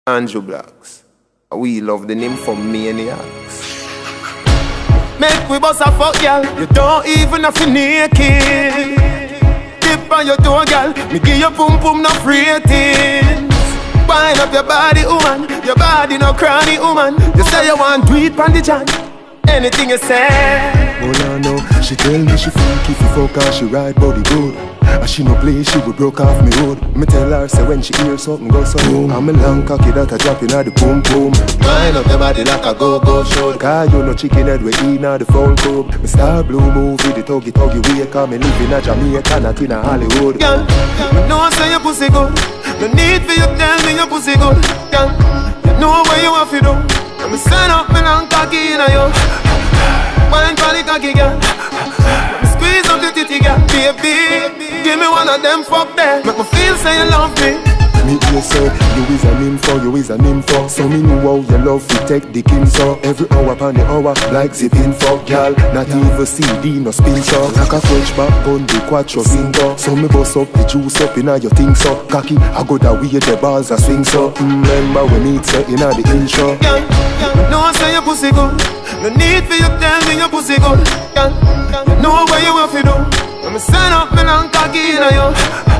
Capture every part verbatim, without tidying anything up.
Andrew Blacks. We love the Nymphomaniacs. Make we bust a fuck, girl. You don't even have to naked. Dip on your toe, girl. Me give you pum pum no ratings. Wind up your body, woman. Your body no cranny, woman. You say you want to eat on the chan. Anything you say. Oh no, no. She tell me she freak if you fuck her, she ride body good. And she no play, she will broke off me road. Me tell her, say when she hear something go so boom. I'm a long cocky that a drop in the boom boom. Wind up your body like a go-go show. Cause you no chicken head we eat now the phone club. Me star blue movie, the tuggy tuggy way. Cause me live in a Jamaica, not in a Hollywood. Girl, you know say your pussy good. No need for you tell me your pussy good. Girl, you know what you have to do. Let me stand up me long cocky in you. Wine for the cocky, girl. Let me squeeze up the titty, girl. Baby, give me one of them fuck there. Make me feel say you love me. Me hear say, you is a nympho, you is a nympho. So me know how you love to take the king so. Every hour upon the hour, like zipping fuck, girl. Not even C D, no spin so. Like a French back on the quattro cinco. So me bust up the juice up inna your thing so. Cocky, I go that way the balls a swing so. Mm, remember when me say inna the intro. Girl, you know say your pussy good. No need for you tell me your pussy good. Girl, you know what you have to do. Let me stand up me long cocky inna you.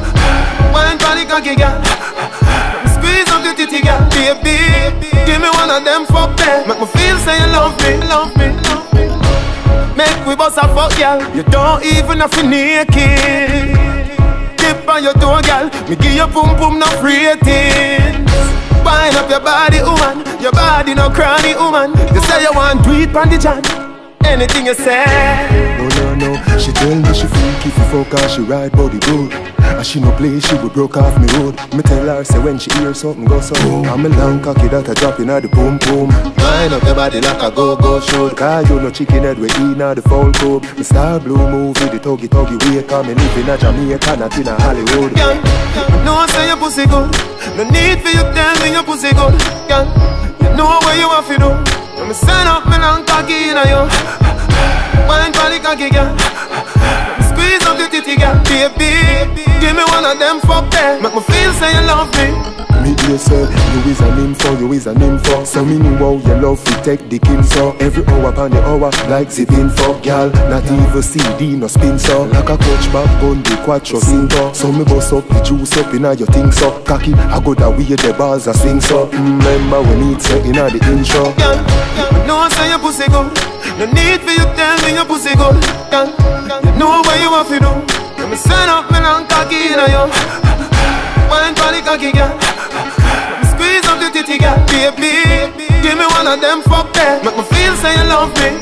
Wine for the cocky, girl. Let me squeeze up the titty, girl. Baby, give me one of them fuck there. Make me feel say you love me, love me, love me. Make we bust a fuck, girl. You don't even have to naked. Dip on your toe, girl. Me give you pum pum no ratings. Wind up your body, woman. Your body no cranny, woman. You say you want to eat on the chan. Anything you say. Oh no, no. She tell me she freak if you fuck her, she ride body good. And she no play, she will broke off me road. Me tell her, say when she hear something go so boom. I'm a long cocky that a drop inna the boom boom. Wind up your body like a go-go show. Cause you no chicken head we eat now the phone club. Me star blue movie, the tuggy tuggy way. Cause me live in a Jamaica, not in a Hollywood. Girl, you know say your pussy good. No need for you tell me your pussy good. Girl, you know what you have to do. Let me stand up me long cocky inna you. Wine for the cocky, girl. Let me squeeze up the titty, girl. Baby, give me one of them fuck there. Make me feel say you love me. Me hear say, you is a nympho, you is a nympho. So me know how you love to take the king so. Every hour upon the hour, like zipping fuck, girl. Not even C D, no spin so. Like a coach back on the quattro cinco. So me bust up the juice up inna your thing so. Cocky, I go that way the balls a swing so. Mm, remember when it's say inna the intro. Girl, you know say your pussy good. No need for you tell me your pussy good. Girl, you know what you have to do. Let me stand up me long cocky inna you. Wine for the cocky, girl. Let me squeeze up the titty, girl. Baby, give me one of them fuck there. Make me feel say you love me.